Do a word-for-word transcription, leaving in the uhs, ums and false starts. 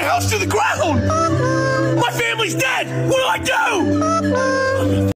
house to the ground! My family's dead! What do I do?